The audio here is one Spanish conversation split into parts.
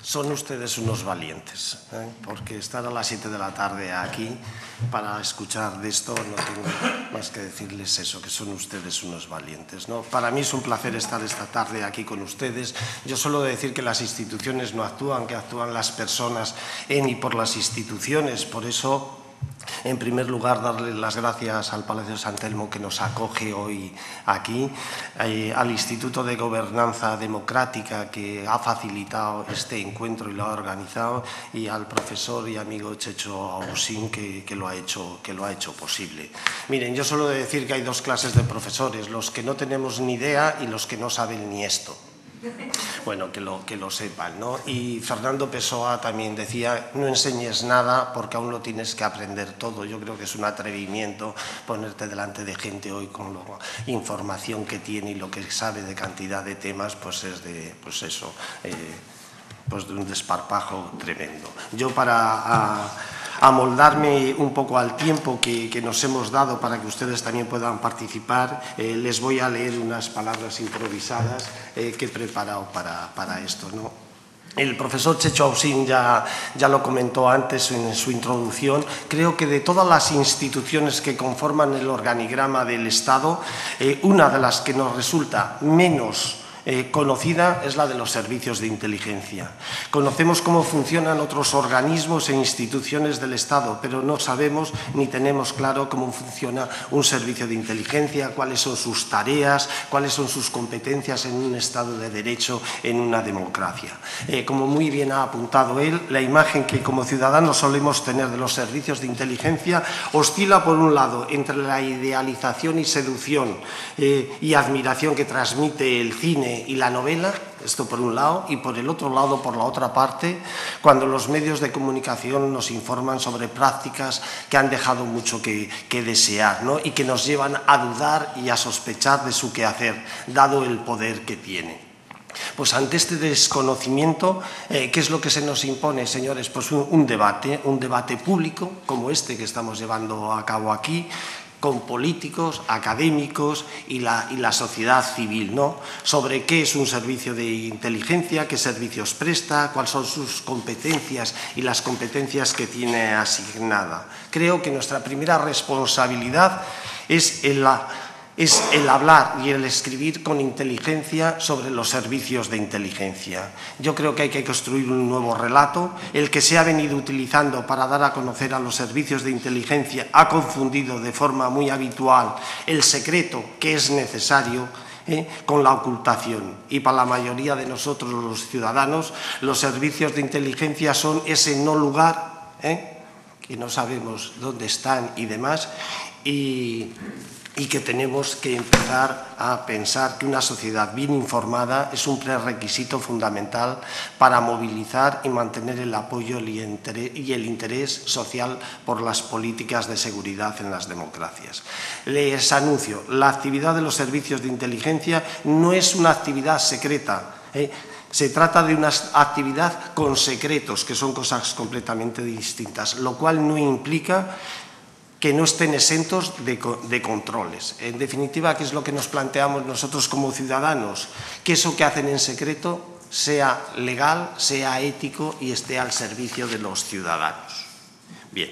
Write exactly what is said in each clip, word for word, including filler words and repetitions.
Son ustedes unos valientes, ¿eh? Porque estar a las siete de la tarde aquí para escuchar de esto no tengo más que decirles eso, que son ustedes unos valientes, ¿no? Para mí es un placer estar esta tarde aquí con ustedes. Yo suelo decir que las instituciones no actúan, que actúan las personas en y por las instituciones. Por eso, en primer lugar, darle las gracias al Palacio de San Telmo que nos acoge hoy aquí, eh, al Instituto de Gobernanza Democrática que ha facilitado este encuentro y lo ha organizado, y al profesor y amigo Checho Ausín que, que, lo ha hecho, que lo ha hecho posible. Miren, yo suelo decir que hay dos clases de profesores, los que no tenemos ni idea y los que no saben ni esto. Bueno, que lo, que lo sepan, ¿no? Y Fernando Pessoa también decía, no enseñes nada porque aún lo tienes que aprender todo. Yo creo que es un atrevimiento ponerte delante de gente hoy con la información que tiene y lo que sabe de cantidad de temas, pues es de, pues eso, eh, pues de un desparpajo tremendo. Yo para... A, amoldarme un poco al tiempo que, que nos hemos dado para que ustedes también puedan participar, eh, les voy a leer unas palabras improvisadas eh, que he preparado para, para esto, ¿no? El profesor Checho Ausín ya, ya lo comentó antes en su introducción. Creo que de todas las instituciones que conforman el organigrama del Estado, eh, una de las que nos resulta menos Eh, conocida es la de los servicios de inteligencia. Conocemos cómo funcionan otros organismos e instituciones del Estado, pero no sabemos ni tenemos claro cómo funciona un servicio de inteligencia, cuáles son sus tareas, cuáles son sus competencias en un Estado de Derecho, en una democracia. Eh, como muy bien ha apuntado él, la imagen que como ciudadanos solemos tener de los servicios de inteligencia oscila, por un lado, entre la idealización y seducción eh, y admiración que transmite el cine y la novela, esto por un lado, y por el otro lado, por la otra parte, cuando los medios de comunicación nos informan sobre prácticas que han dejado mucho que, que desear, ¿no? Y que nos llevan a dudar y a sospechar de su quehacer, dado el poder que tiene. Pues ante este desconocimiento, eh, ¿qué es lo que se nos impone, señores? Pues un, un debate, un debate público como este que estamos llevando a cabo aquí, con políticos, académicos y la, y la sociedad civil, ¿no? Sobre qué es un servicio de inteligencia, qué servicios presta, cuáles son sus competencias y las competencias que tiene asignada. Creo que nuestra primera responsabilidad es el, es el hablar y el escribir con inteligencia sobre los servicios de inteligencia. Yo creo que hay que construir un nuevo relato. El que se ha venido utilizando para dar a conocer a los servicios de inteligencia ha confundido de forma muy habitual el secreto que es necesario eh, con la ocultación. Y para la mayoría de nosotros, los ciudadanos, los servicios de inteligencia son ese no lugar, eh, que no sabemos dónde están y demás, y... y que tenemos que empezar a pensar que una sociedad bien informada es un prerequisito fundamental para movilizar y mantener el apoyo y el interés social por las políticas de seguridad en las democracias. Les anuncio, la actividad de los servicios de inteligencia no es una actividad secreta, ¿eh? Se trata de una actividad con secretos, que son cosas completamente distintas, lo cual no implica que no estén exentos de, de controles. En definitiva, ¿qué es lo que nos planteamos nosotros como ciudadanos? Que eso que hacen en secreto sea legal, sea ético y esté al servicio de los ciudadanos. Bien.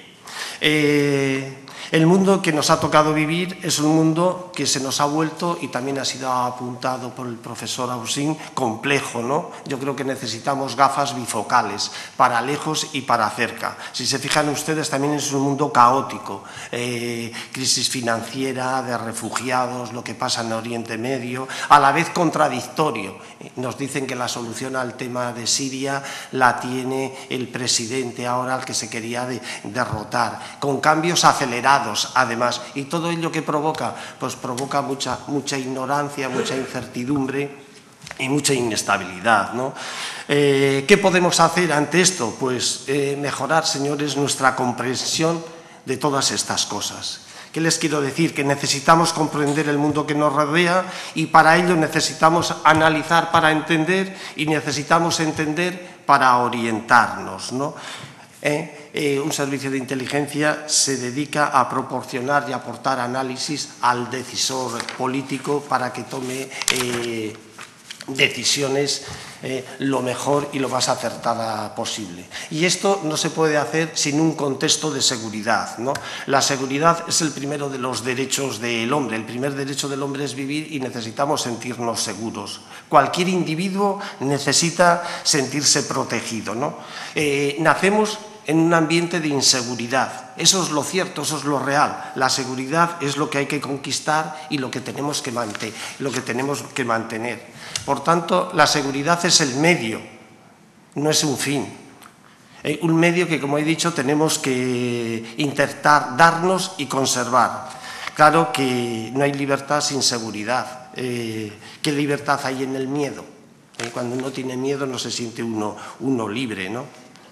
Eh, el mundo que nos ha tocado vivir es un mundo que se nos ha vuelto, y también ha sido apuntado por el profesor Ausín, complejo, ¿no? Yo creo que necesitamos gafas bifocales, para lejos y para cerca. Si se fijan ustedes, también es un mundo caótico, eh, crisis financiera, de refugiados, lo que pasa en Oriente Medio, a la vez contradictorio. Nos dicen que la solución al tema de Siria la tiene el presidente ahora, al que se quería de, derrotar, con cambios acelerados, además, y todo ello que provoca, pues provoca mucha, mucha ignorancia, mucha incertidumbre y mucha inestabilidad, ¿no? Eh, ¿Qué podemos hacer ante esto? Pues eh, mejorar, señores, nuestra comprensión de todas estas cosas. ¿Qué les quiero decir? Que necesitamos comprender el mundo que nos rodea, y para ello necesitamos analizar para entender y necesitamos entender para orientarnos, ¿no? Eh, eh, un servicio de inteligencia se dedica a proporcionar y aportar análisis al decisor político para que tome eh, decisiones eh, lo mejor y lo más acertada posible. Y esto no se puede hacer sin un contexto de seguridad, ¿no? La seguridad es el primero de los derechos del hombre. El primer derecho del hombre es vivir y necesitamos sentirnos seguros. Cualquier individuo necesita sentirse protegido, ¿no? Eh, nacemos en un ambiente de inseguridad. Eso es lo cierto, eso es lo real. La seguridad es lo que hay que conquistar y lo que tenemos que mantener. Lo que tenemos que mantener. Por tanto, la seguridad es el medio, no es un fin. Eh, un medio que, como he dicho, tenemos que intentar darnos y conservar. Claro que no hay libertad sin seguridad. Eh, ¿Qué libertad hay en el miedo? Eh, cuando uno tiene miedo no se siente uno, uno libre, ¿no?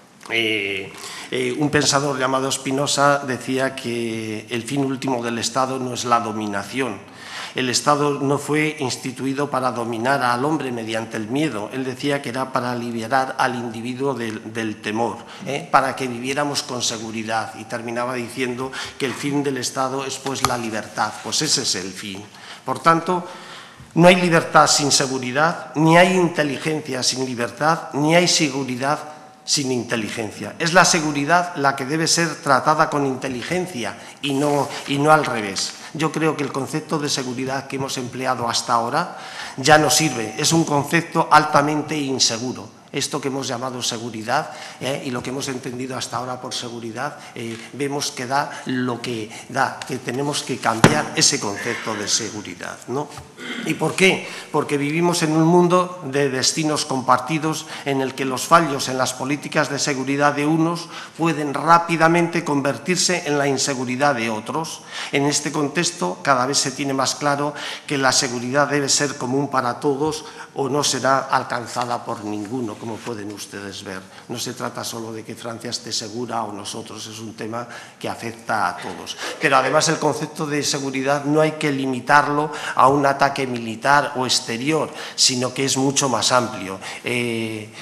Eh, eh, un pensador llamado Spinoza decía que el fin último del Estado no es la dominación. El Estado no fue instituido para dominar al hombre mediante el miedo. Él decía que era para liberar al individuo del, del temor, ¿eh? para que viviéramos con seguridad. Y terminaba diciendo que el fin del Estado es pues la libertad. Pues ese es el fin. Por tanto, no hay libertad sin seguridad, ni hay inteligencia sin libertad, ni hay seguridad sin inteligencia. Es la seguridad la que debe ser tratada con inteligencia y no, y no al revés. Yo creo que el concepto de seguridad que hemos empleado hasta ahora ya no sirve. Es un concepto altamente inseguro. Esto que hemos llamado seguridad eh, y lo que hemos entendido hasta ahora por seguridad, eh, vemos que da lo que da, que tenemos que cambiar ese concepto de seguridad, ¿no? ¿Y por qué? Porque vivimos en un mundo de destinos compartidos en el que los fallos en las políticas de seguridad de unos pueden rápidamente convertirse en la inseguridad de otros. En este contexto, cada vez se tiene más claro que la seguridad debe ser común para todos o no será alcanzada por ninguno, como pueden ustedes ver. No se trata solo de que Francia esté segura o nosotros, es un tema que afecta a todos. Pero además el concepto de seguridad no hay que limitarlo a un ataque militar o exterior, sino que es mucho más amplio. Eh,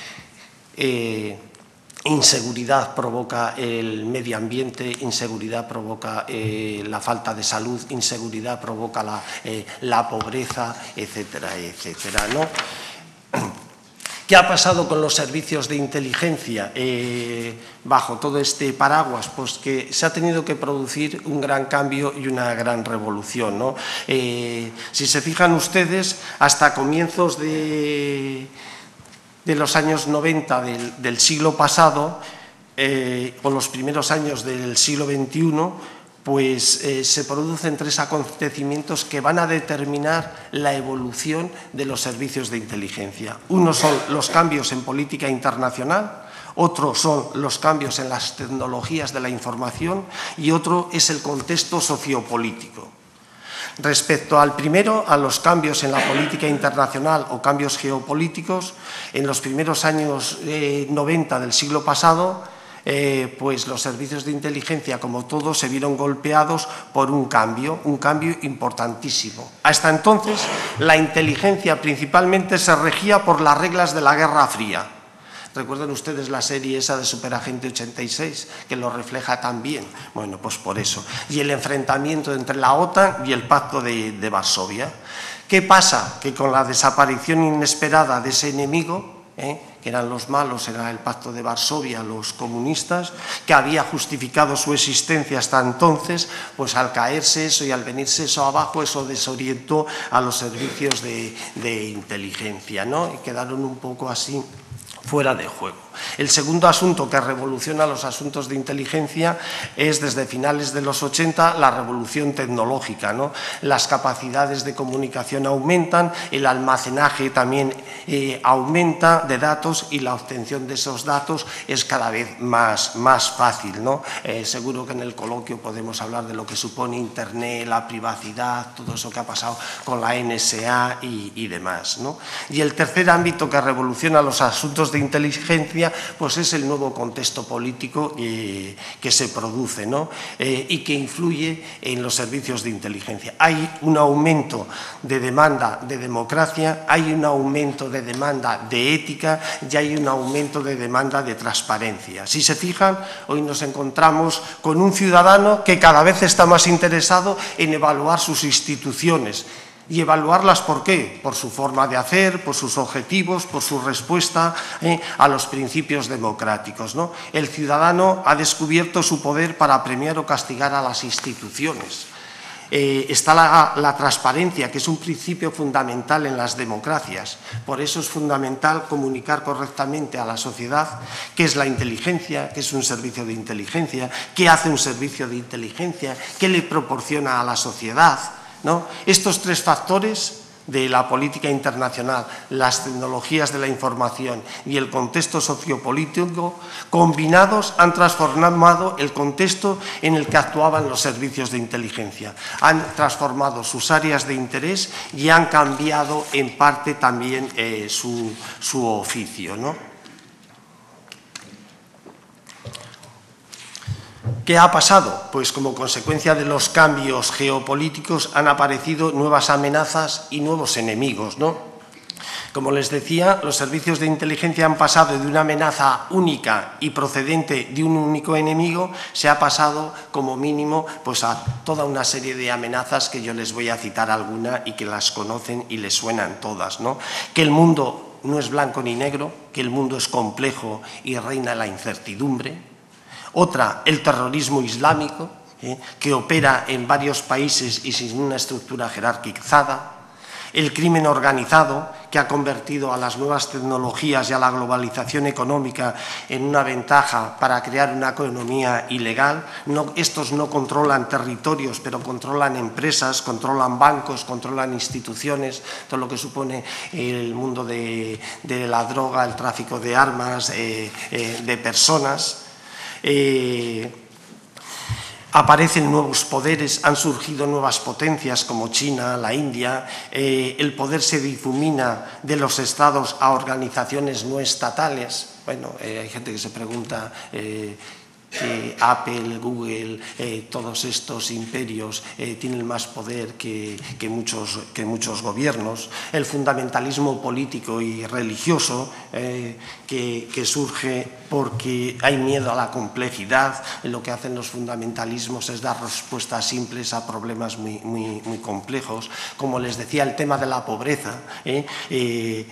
eh, Inseguridad provoca el medio ambiente, inseguridad provoca eh, la falta de salud, inseguridad provoca la, eh, la pobreza, etcétera, etcétera, ¿no? ¿Qué ha pasado con los servicios de inteligencia eh, bajo todo este paraguas? Pues que se ha tenido que producir un gran cambio y una gran revolución, ¿no? Eh, si se fijan ustedes, hasta comienzos de... de los años noventa del, del siglo pasado eh, o los primeros años del siglo veintiuno, pues eh, se producen tres acontecimientos que van a determinar la evolución de los servicios de inteligencia. Uno son los cambios en política internacional, otro son los cambios en las tecnologías de la información y otro es el contexto sociopolítico. Respecto al primero, a los cambios en la política internacional o cambios geopolíticos, en los primeros años eh, noventa del siglo pasado, eh, pues los servicios de inteligencia, como todos, se vieron golpeados por un cambio, un cambio importantísimo. Hasta entonces, la inteligencia principalmente se regía por las reglas de la Guerra Fría. ¿Recuerdan ustedes la serie esa de Superagente ochenta y seis, que lo refleja tan bien? Bueno, pues por eso. Y el enfrentamiento entre la OTAN y el Pacto de, de Varsovia. ¿Qué pasa? Que con la desaparición inesperada de ese enemigo, ¿eh? que eran los malos, era el Pacto de Varsovia, los comunistas, que había justificado su existencia hasta entonces, pues al caerse eso y al venirse eso abajo, eso desorientó a los servicios de, de inteligencia, ¿no? Y quedaron un poco así fuera de juego. El segundo asunto que revoluciona los asuntos de inteligencia es, desde finales de los ochenta, la revolución tecnológica, ¿no? Las capacidades de comunicación aumentan, el almacenaje también eh, aumenta de datos y la obtención de esos datos es cada vez más, más fácil, ¿no? Eh, seguro que en el coloquio podemos hablar de lo que supone Internet, la privacidad, todo eso que ha pasado con la N S A y, y demás, ¿no? Y el tercer ámbito que revoluciona los asuntos de inteligencia pues es el nuevo contexto político eh, que se produce, ¿no? eh, y que influye en los servicios de inteligencia. Hay un aumento de demanda de democracia, hay un aumento de demanda de ética y hay un aumento de demanda de transparencia. Si se fijan, hoy nos encontramos con un ciudadano que cada vez está más interesado en evaluar sus instituciones. y evaluarlas ¿por qué? Por su forma de hacer, por sus objetivos, por su respuesta eh, a los principios democráticos, ¿no? El ciudadano ha descubierto su poder para premiar o castigar a las instituciones. Eh, está la, la transparencia, que es un principio fundamental en las democracias. Por eso es fundamental comunicar correctamente a la sociedad qué es la inteligencia, qué es un servicio de inteligencia, qué hace un servicio de inteligencia, qué le proporciona a la sociedad, ¿no? Estos tres factores de la política internacional, las tecnologías de la información y el contexto sociopolítico, combinados han transformado el contexto en el que actuaban los servicios de inteligencia. Han transformado sus áreas de interés y han cambiado en parte también eh, su, su oficio, ¿no? ¿Qué ha pasado? Pues como consecuencia de los cambios geopolíticos han aparecido nuevas amenazas y nuevos enemigos, ¿no? Como les decía, los servicios de inteligencia han pasado de una amenaza única y procedente de un único enemigo, se ha pasado como mínimo pues, a toda una serie de amenazas que yo les voy a citar alguna y que las conocen y les suenan todas, ¿no? Que el mundo no es blanco ni negro, que el mundo es complejo y reina la incertidumbre. Otra, el terrorismo islámico, ¿eh? que opera en varios países y sin una estructura jerarquizada. El crimen organizado, que ha convertido a las nuevas tecnologías y a la globalización económica en una ventaja para crear una economía ilegal. No, estos no controlan territorios, pero controlan empresas, controlan bancos, controlan instituciones, todo lo que supone el mundo de, de la droga, el tráfico de armas, eh, eh, de personas. Eh, aparecen nuevos poderes, han surgido nuevas potencias como China, la India, eh, el poder se difumina de los estados a organizaciones no estatales. Bueno, eh, hay gente que se pregunta eh, que Apple, Google, eh, todos estos imperios eh, tienen más poder que, que, muchos, que muchos gobiernos. El fundamentalismo político y religioso eh, que, que surge porque hay miedo a la complejidad. Lo que hacen los fundamentalismos es dar respuestas simples a problemas muy, muy, muy complejos. Como les decía, el tema de la pobreza. Eh, eh,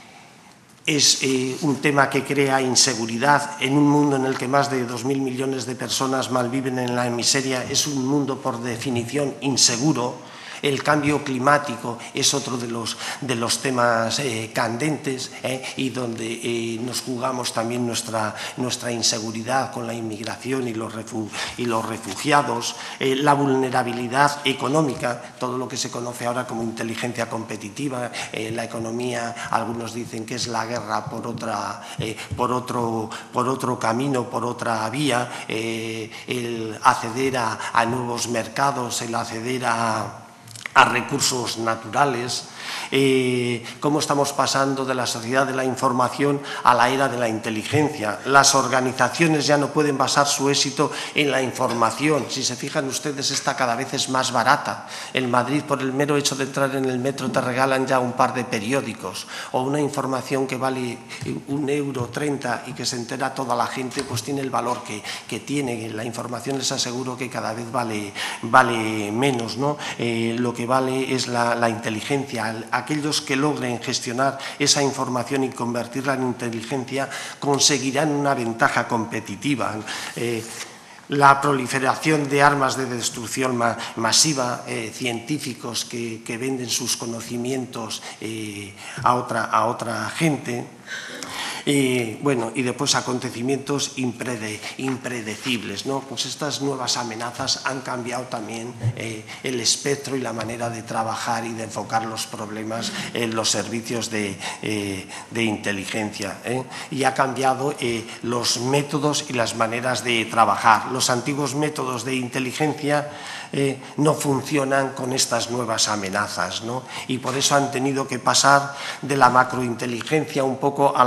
Es eh, un tema que crea inseguridad en un mundo en el que más de dos mil millones de personas malviven en la miseria. Es un mundo, por definición, inseguro. El cambio climático es otro de los, de los temas eh, candentes eh, y donde eh, nos jugamos también nuestra, nuestra inseguridad con la inmigración y los, refu y los refugiados, eh, la vulnerabilidad económica, todo lo que se conoce ahora como inteligencia competitiva, eh, la economía, algunos dicen que es la guerra por, otra, eh, por, otro, por otro camino, por otra vía, eh, el acceder a, a nuevos mercados, el acceder a a recursos naturales, eh, cómo estamos pasando de la sociedad de la información a la era de la inteligencia. Las organizaciones ya no pueden basar su éxito en la información. Si se fijan ustedes, esta cada vez es más barata. En Madrid, por el mero hecho de entrar en el metro, te regalan ya un par de periódicos o una información que vale un euro treinta y que se entera toda la gente, pues tiene el valor que, que tiene. La información les aseguro que cada vez vale, vale menos, ¿no? Eh, lo que vale es la, la inteligencia. Aquellos que logren gestionar esa información y convertirla en inteligencia conseguirán una ventaja competitiva. Eh, La proliferación de armas de destrucción ma masiva, eh, científicos que, que venden sus conocimientos eh, a, otra, a otra gente. Y, bueno, y después acontecimientos imprede, impredecibles, ¿no? Pues estas nuevas amenazas han cambiado también eh, el espectro y la manera de trabajar y de enfocar los problemas en los servicios de, eh, de inteligencia, ¿eh? Y ha cambiado eh, los métodos y las maneras de trabajar. Los antiguos métodos de inteligencia eh, no funcionan con estas nuevas amenazas, ¿no? Y por eso han tenido que pasar de la macrointeligencia un poco a la microinteligencia,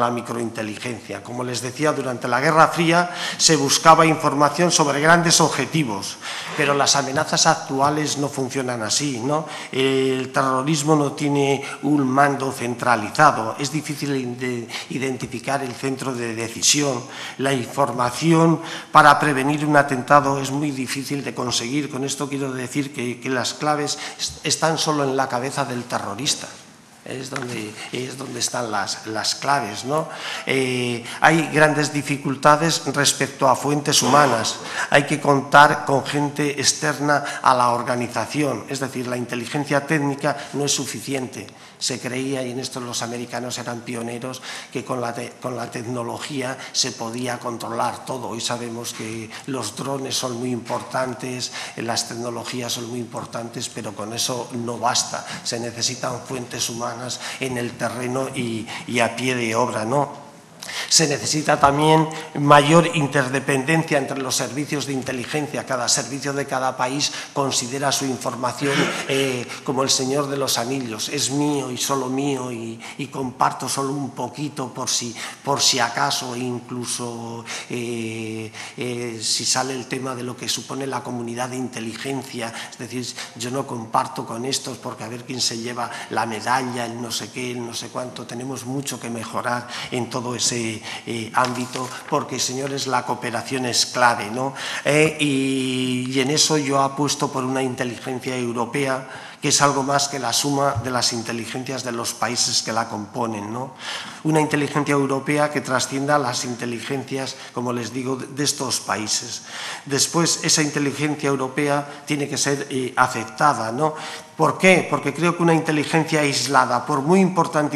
inteligencia. Como les decía, durante la Guerra Fría se buscaba información sobre grandes objetivos, pero las amenazas actuales no funcionan así, ¿no? El terrorismo no tiene un mando centralizado, es difícil de identificar el centro de decisión. La información para prevenir un atentado es muy difícil de conseguir. Con esto quiero decir que, que las claves están solo en la cabeza del terrorista. Es donde, es donde están las, las claves, ¿no? Eh, hay grandes dificultades respecto a fuentes humanas. Hay que contar con gente externa a la organización. Es decir, la inteligencia técnica no es suficiente. Se creía, y en esto los americanos eran pioneros, que con la, te, con la tecnología se podía controlar todo. Hoy sabemos que los drones son muy importantes, las tecnologías son muy importantes, pero con eso no basta. Se necesitan fuentes humanas en el terreno y, y a pie de obra, ¿no? Se necesita también mayor interdependencia entre los servicios de inteligencia. Cada servicio de cada país considera su información eh, como el Señor de los Anillos. Es mío y solo mío y, y comparto solo un poquito por si, por si acaso, incluso eh, eh, si sale el tema de lo que supone la comunidad de inteligencia. Es decir, yo no comparto con estos porque a ver quién se lleva la medalla, el no sé qué, el no sé cuánto. Tenemos mucho que mejorar en todo ese Eh, ámbito, porque, señores, la cooperación es clave, ¿no? Eh, y, y en eso yo apuesto por una inteligencia europea que es algo más que la suma de las inteligencias de los países que la componen, ¿no? Una inteligencia europea que trascienda las inteligencias, como les digo, de estos países. Después, esa inteligencia europea tiene que ser eh, aceptada, ¿no? ¿Por qué? Porque creo que una inteligencia aislada, por muy importante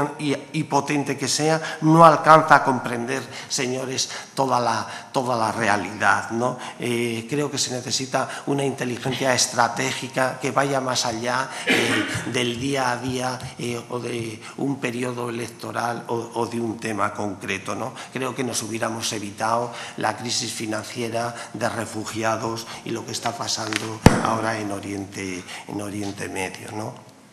y potente que sea, no alcanza a comprender, señores, toda la, toda la realidad, ¿no? Eh, creo que se necesita una inteligencia estratégica que vaya más allá eh, del día a día eh, o de un periodo electoral o, o de un tema concreto, ¿no? Creo que nos hubiéramos evitado la crisis financiera de refugiados y lo que está pasando ahora en Oriente, en Oriente Medio, ¿no?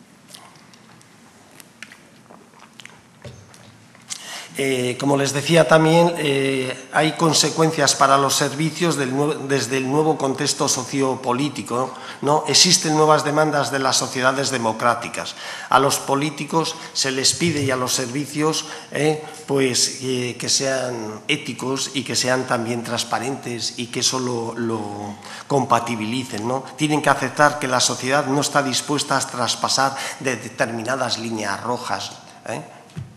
Eh, como les decía también, eh, hay consecuencias para los servicios del nuevo, desde el nuevo contexto sociopolítico, ¿no? Existen nuevas demandas de las sociedades democráticas. A los políticos se les pide y a los servicios eh, pues, eh, que sean éticos y que sean también transparentes y que eso lo, lo compatibilicen, ¿no? Tienen que aceptar que la sociedad no está dispuesta a traspasar de determinadas líneas rojas, ¿eh?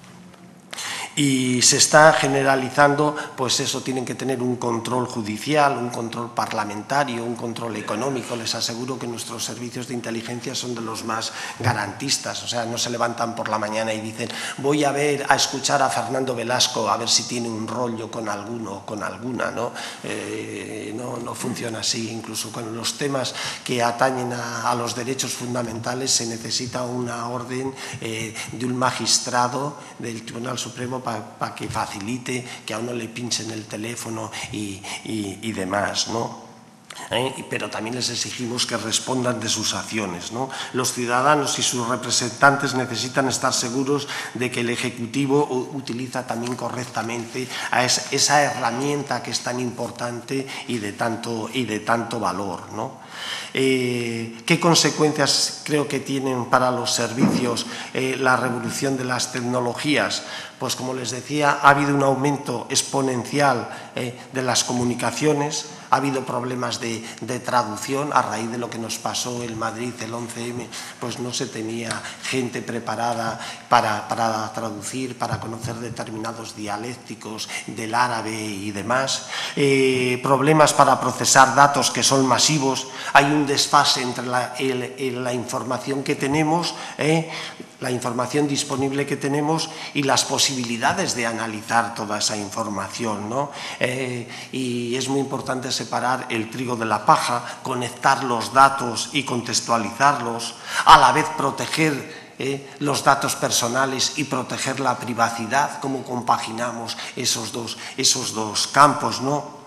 Y se está generalizando, pues eso, tienen que tener un control judicial, un control parlamentario, un control económico. Les aseguro que nuestros servicios de inteligencia son de los más garantistas. O sea, no se levantan por la mañana y dicen voy a ver, a escuchar a Fernando Velasco a ver si tiene un rollo con alguno o con alguna, ¿no? Eh, no, no funciona así. Incluso con los temas que atañen a, a los derechos fundamentales se necesita una orden eh, de un magistrado del Tribunal Supremo para pa que facilite que a uno le pinchen el teléfono y, y, y demás, ¿no? ¿Eh? Pero también les exigimos que respondan de sus acciones, ¿no? Los ciudadanos y sus representantes necesitan estar seguros de que el Ejecutivo utiliza también correctamente a esa herramienta que es tan importante y de tanto, y de tanto valor, ¿no? Eh, ¿Qué consecuencias creo que tienen para los servicios eh, la revolución de las tecnologías? Pues, como les decía, ha habido un aumento exponencial eh, de las comunicaciones, ha habido problemas de, de traducción a raíz de lo que nos pasó en Madrid el once eme, pues no se tenía gente preparada para, para traducir, para conocer determinados dialécticos del árabe y demás. Eh, problemas para procesar datos que son masivos. Hay un desfase entre la, el, el, la información que tenemos, eh, la información disponible que tenemos y las posibilidades de analizar toda esa información, ¿no? Eh, y es muy importante separar el trigo de la paja, conectar los datos y contextualizarlos, a la vez proteger Eh, los datos personales y proteger la privacidad. ¿Cómo compaginamos esos dos, esos dos campos, ¿no?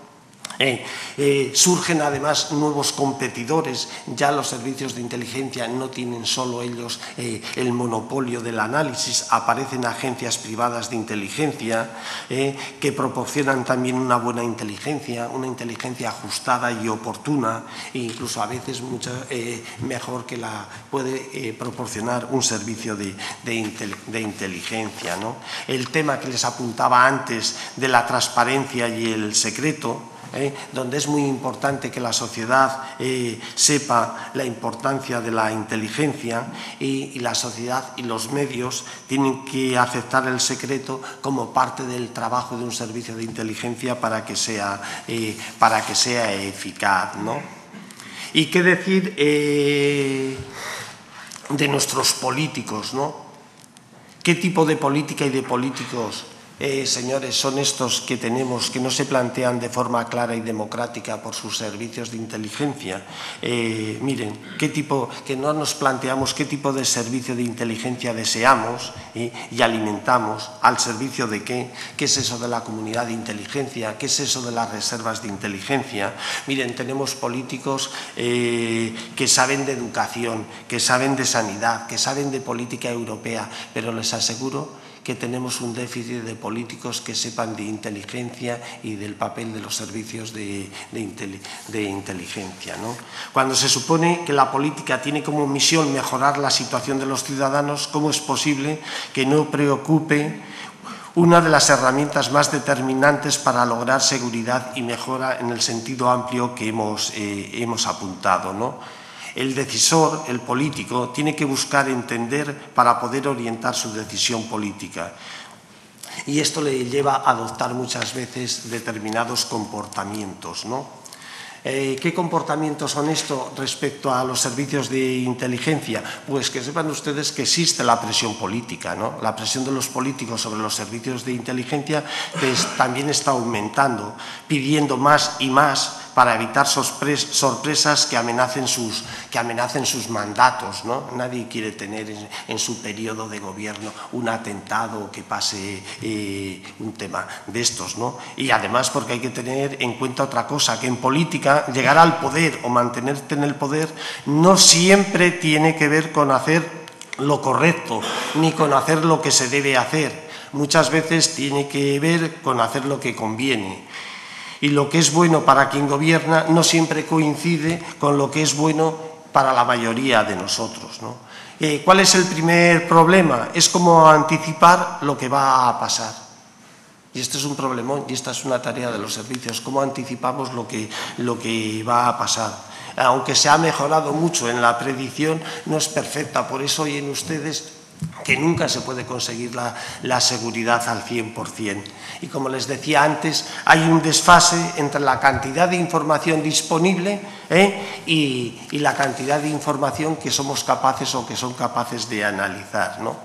Eh, eh, surgen además nuevos competidores, ya los servicios de inteligencia no tienen solo ellos eh, el monopolio del análisis, aparecen agencias privadas de inteligencia eh, que proporcionan también una buena inteligencia, una inteligencia ajustada y oportuna, e incluso a veces mucho eh, mejor que la puede eh, proporcionar un servicio de, de, intel, de inteligencia, ¿no? El tema que les apuntaba antes de la transparencia y el secreto, Eh, donde es muy importante que la sociedad eh, sepa la importancia de la inteligencia y, y la sociedad y los medios tienen que aceptar el secreto como parte del trabajo de un servicio de inteligencia para que sea, eh, para que sea eficaz, ¿no? ¿Y qué decir eh, de nuestros políticos, ¿no? ¿Qué tipo de política y de políticos Eh, señores, son estos que tenemos, que no se plantean de forma clara y democrática por sus servicios de inteligencia? Eh, miren, qué tipo, que no nos planteamos qué tipo de servicio de inteligencia deseamos ¿eh? y alimentamos, al servicio de qué, qué es eso de la comunidad de inteligencia, qué es eso de las reservas de inteligencia. Miren, tenemos políticos eh, que saben de educación, que saben de sanidad, que saben de política europea, pero les aseguro que tenemos un déficit de políticos que sepan de inteligencia y del papel de los servicios de, de, de inteligencia, ¿no? Cuando se supone que la política tiene como misión mejorar la situación de los ciudadanos, ¿cómo es posible que no preocupe una de las herramientas más determinantes para lograr seguridad y mejora en el sentido amplio que hemos, eh, hemos apuntado, ¿no? El decisor, el político, tiene que buscar entender para poder orientar su decisión política. Y esto le lleva a adoptar muchas veces determinados comportamientos, ¿no? Eh, ¿Qué comportamientos son estos respecto a los servicios de inteligencia? Pues que sepan ustedes que existe la presión política, ¿no? La presión de los políticos sobre los servicios de inteligencia pues, también está aumentando, pidiendo más y más para evitar sorpresas que amenacen sus, que amenacen sus mandatos, ¿no? Nadie quiere tener en, en su periodo de gobierno un atentado o que pase eh, un tema de estos, ¿no? Y además porque hay que tener en cuenta otra cosa, que en política llegar al poder o mantenerte en el poder no siempre tiene que ver con hacer lo correcto ni con hacer lo que se debe hacer. Muchas veces tiene que ver con hacer lo que conviene. Y lo que es bueno para quien gobierna no siempre coincide con lo que es bueno para la mayoría de nosotros, ¿no? Eh, ¿Cuál es el primer problema? Es como anticipar lo que va a pasar. Y este es un problemón y esta es una tarea de los servicios, cómo anticipamos lo que, lo que va a pasar. Aunque se ha mejorado mucho en la predicción, no es perfecta, por eso oyen ustedes que nunca se puede conseguir la, la seguridad al cien por cien. Y como les decía antes, hay un desfase entre la cantidad de información disponible ¿eh? y, y la cantidad de información que somos capaces o que son capaces de analizar, ¿no?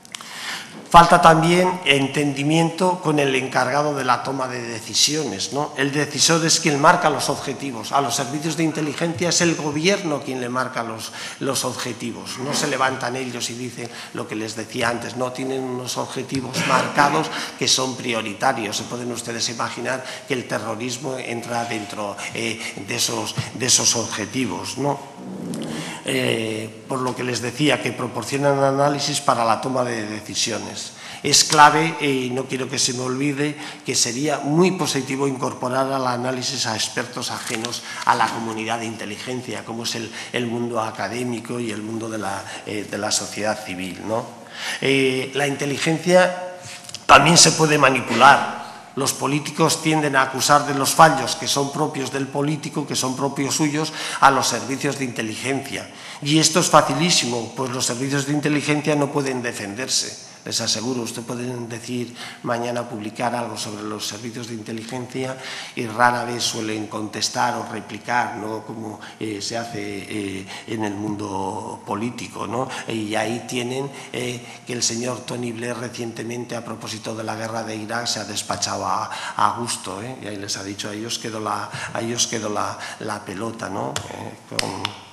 Falta también entendimiento con el encargado de la toma de decisiones, ¿no? El decisor es quien marca los objetivos. A los servicios de inteligencia es el gobierno quien le marca los, los objetivos. No se levantan ellos y dicen lo que les decía antes, no, tienen unos objetivos marcados que son prioritarios. Se pueden ustedes imaginar que el terrorismo entra dentro eh, de, esos, de esos objetivos, ¿no? Eh, por lo que les decía, que proporcionan análisis para la toma de decisiones. Es clave, y eh, no quiero que se me olvide, que sería muy positivo incorporar al análisis a expertos ajenos a la comunidad de inteligencia, como es el, el mundo académico y el mundo de la, eh, de la sociedad civil, ¿no? Eh, la inteligencia también se puede manipular. Los políticos tienden a acusar de los fallos que son propios del político, que son propios suyos, a los servicios de inteligencia. Y esto es facilísimo, pues los servicios de inteligencia no pueden defenderse. Les aseguro, usted puede decir mañana publicar algo sobre los servicios de inteligencia y rara vez suelen contestar o replicar, ¿no? Como eh, se hace eh, en el mundo político, ¿no? Y ahí tienen eh, que el señor Tony Blair recientemente, a propósito de la guerra de Irak, se ha despachado a, a gusto, ¿eh? Y ahí les ha dicho, a ellos quedó la, a ellos quedó la, la pelota, ¿no? Eh, con,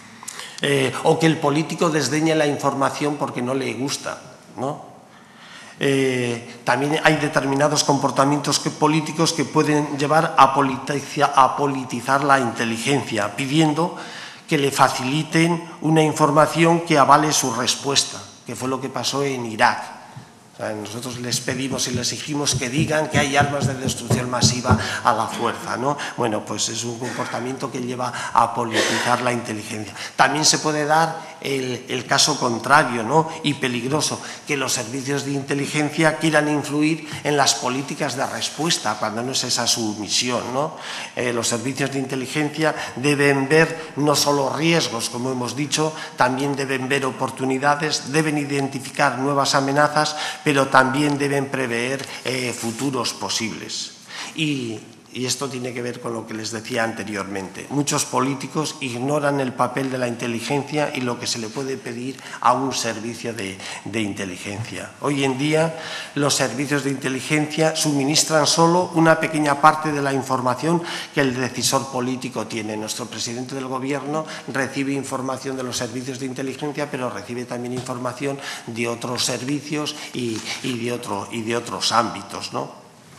Eh, o que el político desdeñe la información porque no le gusta, ¿no? Eh, también hay determinados comportamientos que, políticos que pueden llevar a, politiza, a politizar la inteligencia, pidiendo que le faciliten una información que avale su respuesta, que fue lo que pasó en Irak. O sea, nosotros les pedimos y les exigimos que digan que hay armas de destrucción masiva a la fuerza, ¿no? Bueno, pues es un comportamiento que lleva a politizar la inteligencia. También se puede dar el, el caso contrario, ¿no? Y peligroso, que los servicios de inteligencia quieran influir en las políticas de respuesta, cuando no es esa su misión, ¿no? Eh, los servicios de inteligencia deben ver no solo riesgos, como hemos dicho, también deben ver oportunidades, deben identificar nuevas amenazas, pero también deben prever eh, futuros posibles. Y, y esto tiene que ver con lo que les decía anteriormente. Muchos políticos ignoran el papel de la inteligencia y lo que se le puede pedir a un servicio de, de inteligencia. Hoy en día los servicios de inteligencia suministran solo una pequeña parte de la información que el decisor político tiene. Nuestro presidente del Gobierno recibe información de los servicios de inteligencia, pero recibe también información de otros servicios y, y, de, otro, y de otros ámbitos, ¿no?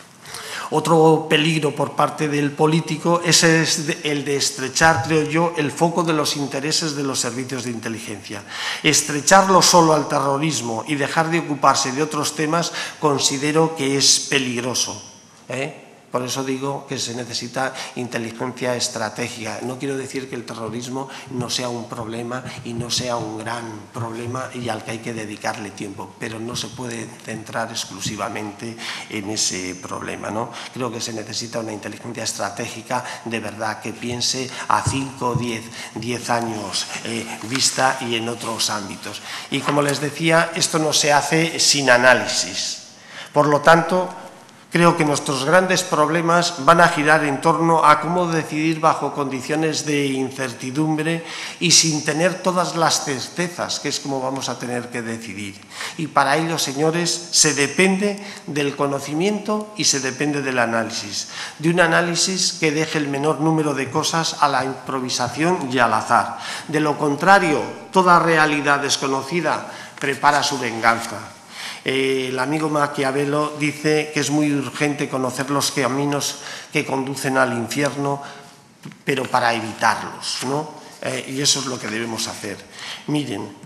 Otro peligro por parte del político es el de estrechar, creo yo, el foco de los intereses de los servicios de inteligencia. Estrecharlo solo al terrorismo y dejar de ocuparse de otros temas considero que es peligroso, ¿eh? Por eso digo que se necesita inteligencia estratégica. No quiero decir que el terrorismo no sea un problema y no sea un gran problema y al que hay que dedicarle tiempo, pero no se puede centrar exclusivamente en ese problema, ¿no? Creo que se necesita una inteligencia estratégica de verdad que piense a cinco, diez años eh, vista y en otros ámbitos. Y como les decía, esto no se hace sin análisis. Por lo tanto, creo que nuestros grandes problemas van a girar en torno a cómo decidir bajo condiciones de incertidumbre y sin tener todas las certezas, que es como vamos a tener que decidir. Y para ello, señores, se depende del conocimiento y se depende del análisis. De un análisis que deje el menor número de cosas a la improvisación y al azar. De lo contrario, toda realidad desconocida prepara su venganza. Eh, el amigo Maquiavelo dice que es muy urgente conocer los caminos que conducen al infierno, pero para evitarlos, ¿no? Eh, y eso es lo que debemos hacer. Miren,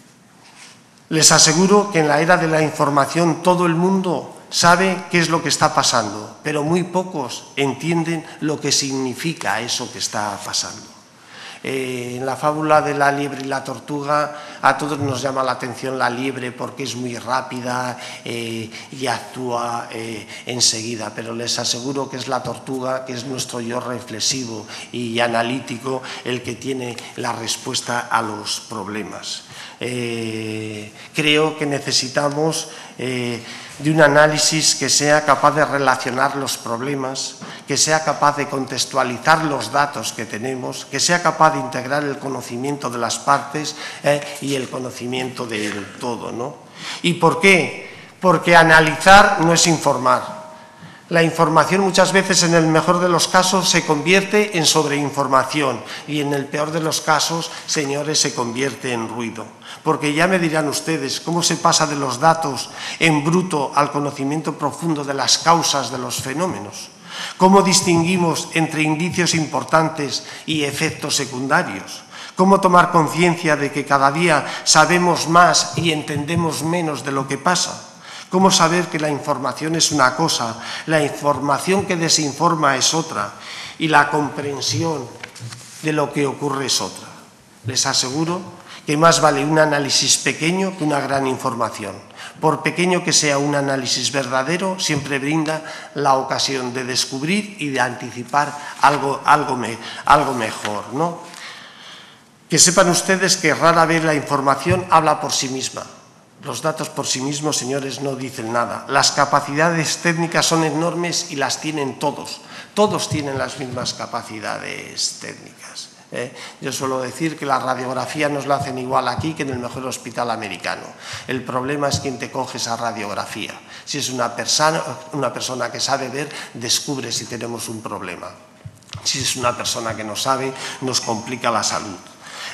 les aseguro que en la era de la información todo el mundo sabe qué es lo que está pasando, pero muy pocos entienden lo que significa eso que está pasando. Eh, en la fábula de la liebre y la tortuga, a todos nos llama la atención la liebre porque es muy rápida eh, y actúa eh, enseguida, pero les aseguro que es la tortuga, que es nuestro yo reflexivo y analítico, el que tiene la respuesta a los problemas. Eh, creo que necesitamos eh, de un análisis que sea capaz de relacionar los problemas, que sea capaz de contextualizar los datos que tenemos, que sea capaz de integrar el conocimiento de las partes eh, y el conocimiento del todo, ¿no? ¿Y por qué? Porque analizar no es informar. La información muchas veces, en el mejor de los casos, se convierte en sobreinformación y en el peor de los casos, señores, se convierte en ruido. Porque ya me dirán ustedes cómo se pasa de los datos en bruto al conocimiento profundo de las causas de los fenómenos. ¿Cómo distinguimos entre indicios importantes y efectos secundarios? ¿Cómo tomar conciencia de que cada día sabemos más y entendemos menos de lo que pasa? ¿Cómo saber que la información es una cosa, la información que desinforma es otra y la comprensión de lo que ocurre es otra? Les aseguro que más vale un análisis pequeño que una gran información. Por pequeño que sea un análisis verdadero, siempre brinda la ocasión de descubrir y de anticipar algo, algo, me, algo mejor, ¿no? Que sepan ustedes que rara vez la información habla por sí misma. Los datos por sí mismos, señores, no dicen nada. Las capacidades técnicas son enormes y las tienen todos. Todos tienen las mismas capacidades técnicas. ¿eh? Yo suelo decir que la radiografía nos la hacen igual aquí que en el mejor hospital americano. El problema es quién te coge esa radiografía. Si es una persona, una persona que sabe ver, descubre si tenemos un problema. Si es una persona que no sabe, nos complica la salud.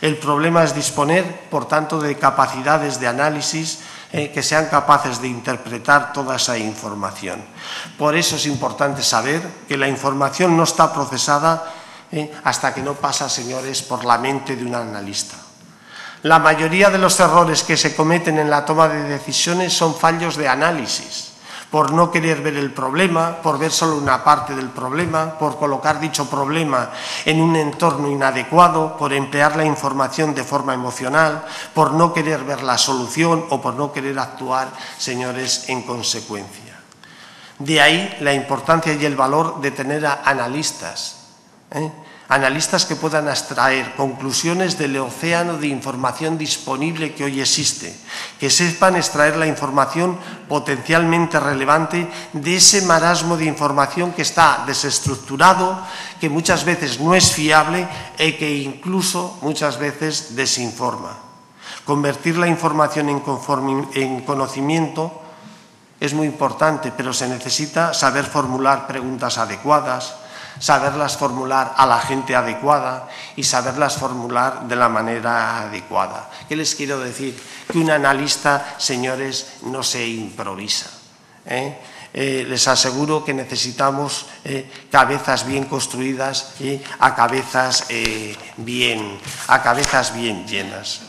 El problema es disponer, por tanto, de capacidades de análisis eh, que sean capaces de interpretar toda esa información. Por eso es importante saber que la información no está procesada eh, hasta que no pasa, señores, por la mente de un analista. La mayoría de los errores que se cometen en la toma de decisiones son fallos de análisis, por no querer ver el problema, por ver solo una parte del problema, por colocar dicho problema en un entorno inadecuado, por emplear la información de forma emocional, por no querer ver la solución o por no querer actuar, señores, en consecuencia. De ahí la importancia y el valor de tener a analistas, ¿eh? Analistas que puedan extraer conclusiones del océano de información disponible que hoy existe, que sepan extraer la información potencialmente relevante de ese marasmo de información que está desestructurado, que muchas veces no es fiable y que incluso muchas veces desinforma. Convertir la información en, en conocimiento es muy importante, pero se necesita saber formular preguntas adecuadas, saberlas formular a la gente adecuada y saberlas formular de la manera adecuada. ¿Qué les quiero decir? Que un analista, señores, no se improvisa. ¿eh? Eh, les aseguro que necesitamos eh, cabezas bien construidas y eh, a cabezas eh, bien, a cabezas bien llenas.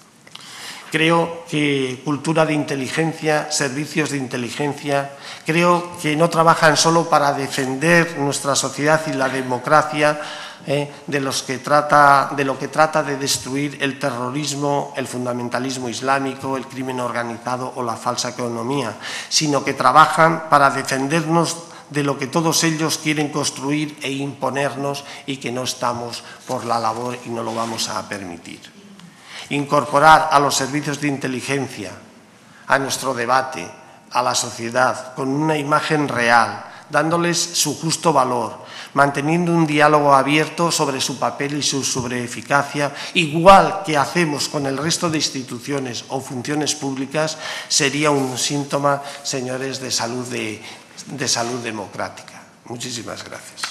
Creo que cultura de inteligencia, servicios de inteligencia, creo que no trabajan solo para defender nuestra sociedad y la democracia eh, de, los que trata, de lo que trata de destruir el terrorismo, el fundamentalismo islámico, el crimen organizado o la falsa economía, sino que trabajan para defendernos de lo que todos ellos quieren construir e imponernos y que no estamos por la labor y no lo vamos a permitir. Incorporar a los servicios de inteligencia, a nuestro debate, a la sociedad, con una imagen real, dándoles su justo valor, manteniendo un diálogo abierto sobre su papel y su sobre eficacia, igual que hacemos con el resto de instituciones o funciones públicas, sería un síntoma, señores, de salud, de, de salud democrática. Muchísimas gracias.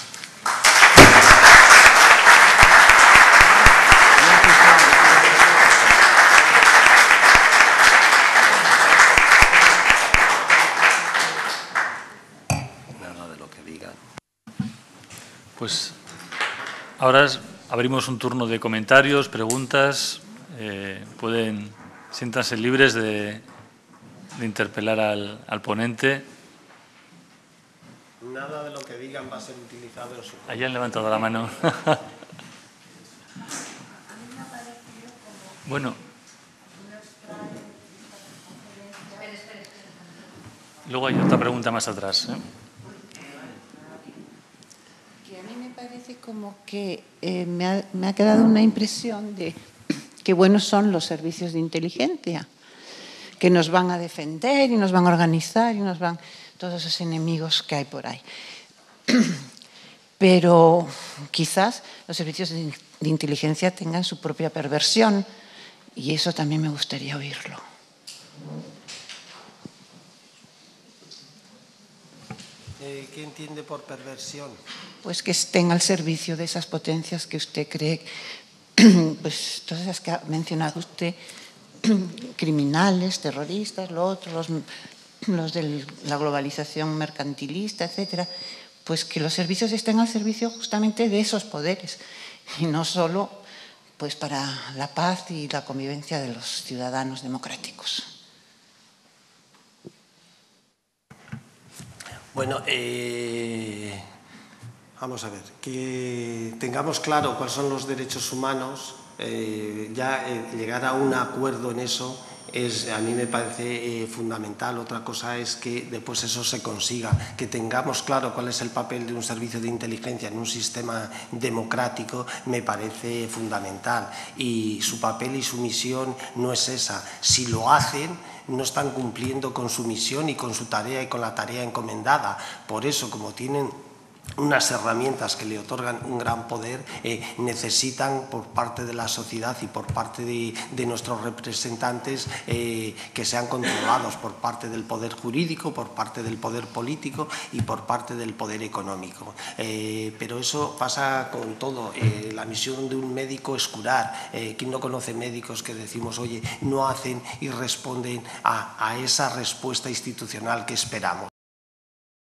Pues ahora abrimos un turno de comentarios, preguntas. Eh, pueden, siéntanse libres de, de interpelar al, al ponente. Nada de lo que digan va a ser utilizado en su... Allá han levantado la mano. Bueno. Luego hay otra pregunta más atrás, ¿eh? Parece como que eh, me, ha, me ha quedado una impresión de que buenos son los servicios de inteligencia, que nos van a defender y nos van a organizar y nos van todos esos enemigos que hay por ahí. Pero quizás los servicios de, de inteligencia tengan su propia perversión y eso también me gustaría oírlo. ¿Qué entiende por perversión? Pues que estén al servicio de esas potencias que usted cree, pues todas esas que ha mencionado usted, criminales, terroristas, lo otro, los, los de la globalización mercantilista, etcétera, pues que los servicios estén al servicio justamente de esos poderes y no solo pues para la paz y la convivencia de los ciudadanos democráticos. Bueno, eh, vamos a ver, que tengamos claro cuáles son los derechos humanos, eh, ya eh, llegar a un acuerdo en eso es, a mí me parece eh, fundamental. Otra cosa es que después eso se consiga, que tengamos claro cuál es el papel de un servicio de inteligencia en un sistema democrático, me parece fundamental. Y su papel y su misión no es esa. Si lo hacen, no están cumpliendo con su misión y con su tarea y con la tarea encomendada. Por eso, como tienen unas herramientas que le otorgan un gran poder, eh, necesitan por parte de la sociedad y por parte de, de nuestros representantes eh, que sean controlados por parte del poder jurídico, por parte del poder político y por parte del poder económico. Eh, pero eso pasa con todo. Eh, la misión de un médico es curar. Eh, ¿Quién no conoce médicos que decimos, oye, no hacen y responden a, a esa respuesta institucional que esperamos?